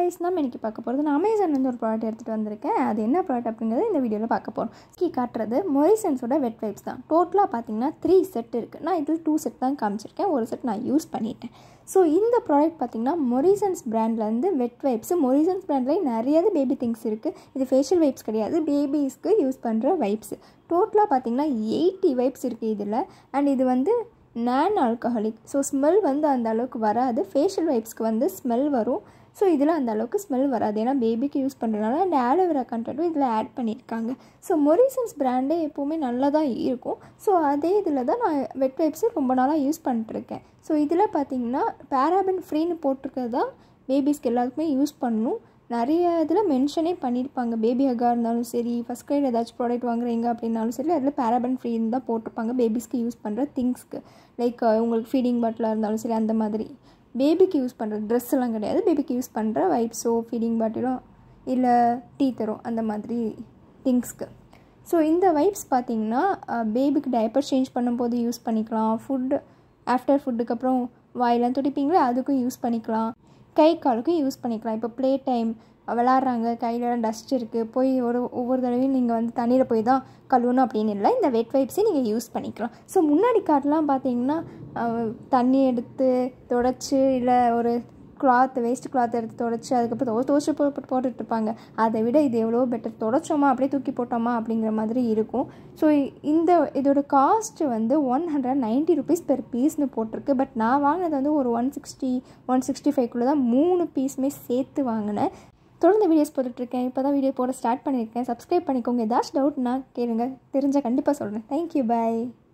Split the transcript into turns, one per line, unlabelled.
guys, நான் இன்னைக்கு பார்க்க போறது நான் Amazon ல ஒரு ப்ராடக்ட் எடுத்துட்டு வந்திருக்கேன். அது என்ன ப்ராடக்ட் அப்படிங்கறது இந்த வீடியோல பார்க்க போறோம். காட்டுறது மொரிசன்ஸோட வெட் வைப்ஸ் தான். டோட்டலா பாத்தீங்கன்னா 3 செட் இருக்கு. நான் இதுல 2 செட் தான் காமிச்சிருக்கேன். ஒரு செட் நான் யூஸ் பண்ணிட்டேன். சோ இந்த ப்ராடக்ட் பாத்தீங்கன்னா மொரிசன்ஸ் பிராண்ட்ல இருந்து வெட் வைப்ஸ். மொரிசன்ஸ் பிராண்ட்ல நிறைய பேபி திங்ஸ் இருக்கு. இது ஃபேஷியல் வைப்ஸ் கிடையாது. பேபிஸ்க்கு யூஸ் பண்ற வைப்ஸ். டோட்டலா பாத்தீங்கன்னா 80 வைப்ஸ் இருக்கு இதுல. அண்ட் இது வந்து நான் ஆல்கஹாலிக். ஸோ ஸ்மெல் வந்து அந்த அளவுக்கு வராது. ஃபேஷியல் வைப்ஸ்க்கு வந்து ஸ்மெல் வரும். ஸோ இதில் அந்த அளவுக்கு ஸ்மெல் வராது. ஏன்னா பேபிக்கு யூஸ் பண்ணுறதுனால அந்த ஆலோவேரா கண்டென்ட்டும் இதில் ஆட் பண்ணியிருக்காங்க. ஸோ மொரிசன்ஸ் பிராண்டே எப்போவுமே நல்லா தான் இருக்கும். ஸோ அதே இதில் தான் நான் வெட் வைப்ஸு ரொம்ப நாளாக யூஸ் பண்ணிட்டுருக்கேன். ஸோ இதில் பார்த்தீங்கன்னா பேராபன் ஃப்ரீன்னு போட்டிருக்கிறது தான் பேபிஸ்க்கு எல்லாத்துக்குமே யூஸ் பண்ணணும். நிறைய இதில் மென்ஷனே பண்ணியிருப்பாங்க. பேபி ஹக்காக இருந்தாலும் சரி, ஃபஸ்ட் கிரைட் ஏதாச்சும் ப்ராடக்ட் வாங்குறீங்க அப்படின்னாலும் சரி, அதில் பேராபன் ஃப்ரீன்னு தான் போட்டிருப்பாங்க பேபிஸ்க்கு யூஸ் பண்ணுற திங்ஸ்க்கு. லைக் உங்களுக்கு ஃபீடிங் பாட்டிலாக இருந்தாலும் சரி, அந்த மாதிரி பேபிக்கு யூஸ் பண்ணுற ட்ரெஸ் எல்லாம் கிடையாது. பேபிக்கு யூஸ் பண்ணுற வைப்ஸோ ஃபீடிங் பாட்டிலோ இல்லை டீத்தரோ அந்த மாதிரி திங்ஸ்க்கு. ஸோ இந்த வைப்ஸ் பார்த்திங்கன்னா பேபிக்கு டைப்பர் சேஞ்ச் பண்ணும்போது யூஸ் பண்ணிக்கலாம். ஆஃப்டர் ஃபுட்டுக்கு அப்புறம் வாயெல்லாம் துடிப்பீங்களே அதுக்கும் யூஸ் பண்ணிக்கலாம். கை காலுக்கும் யூஸ் பண்ணிக்கலாம். இப்போ ப்ளே டைம் விளாட்றாங்க, கையிலலாம் டஸ்ட் இருக்குது, போய் ஒவ்வொரு தடவையும் நீங்கள் வந்து தண்ணியில் போய் தான் கழுவணும் அப்படின்னு இல்லை. இந்த வெட் வைப்ஸே நீங்கள் யூஸ் பண்ணிக்கலாம். ஸோ முன்னாடி காட்டெலாம் பார்த்தீங்கன்னா தண்ணி எடுத்து தொடச்சி இல்லை ஒரு வேஸ்ட் கிளாத் எடுத்து தொடச்சி அதுக்கப்புறம் துவச்சி போட்டுட்ருப்பாங்க. அதை விட இது எவ்வளோ பெட்டர். தொடச்சோமா அப்படியே தூக்கி போட்டோமா அப்படிங்கிற மாதிரி இருக்கும். ஸோ இதோட காஸ்ட்டு வந்து 190 rupees பெர் பீஸ்னு போட்டிருக்கு. பட் நான் வாங்கினது வந்து ஒரு 165 தான் 3 பீஸுமே சேர்த்து வாங்கினேன். தொடர்ந்து வீடியோஸ் போட்டுட்ருக்கேன். இப்போ தான் வீடியோ போட ஸ்டார்ட் பண்ணியிருக்கேன். சப்ஸ்கிரைப் பண்ணிக்கோங்க. ஏதாச்சும் டவுட்னா கேளுங்க, தெரிஞ்சால் கண்டிப்பாக சொல்கிறேன். தேங்க்யூ, பாய்.